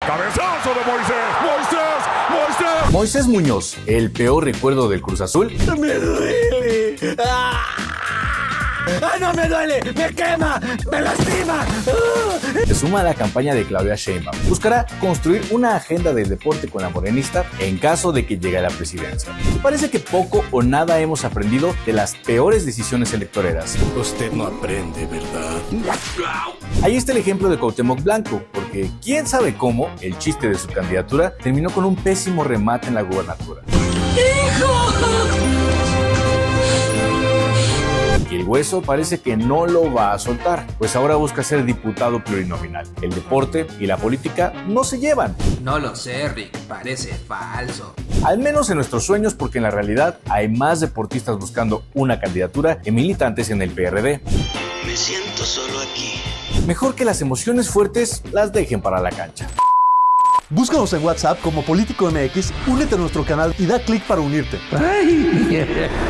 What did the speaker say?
¡Cabezazo de Moisés! ¡Moisés! ¡Moisés! Moisés Muñoz, el peor recuerdo del Cruz Azul. ¡Me duele! ¡Ah! ¡Ah, no me duele! ¡Me quema! ¡Me lastima! Se suma a la campaña de Claudia Sheinbaum. Buscará construir una agenda del deporte con la morenista en caso de que llegue a la presidencia. Parece que poco o nada hemos aprendido de las peores decisiones electoreras. Usted no aprende, ¿verdad? Ahí está el ejemplo de Cuauhtémoc Blanco, porque quién sabe cómo el chiste de su candidatura terminó con un pésimo remate en la gubernatura. ¡Hijo! Y el Hueso parece que no lo va a soltar, pues ahora busca ser diputado plurinominal. El deporte y la política no se llevan. No lo sé, Rick, parece falso. Al menos en nuestros sueños, porque en la realidad hay más deportistas buscando una candidatura que militantes en el PRD. Me siento solo aquí. Mejor que las emociones fuertes las dejen para la cancha. Búscanos en WhatsApp como Político MX, únete a nuestro canal y da clic para unirte. Ay.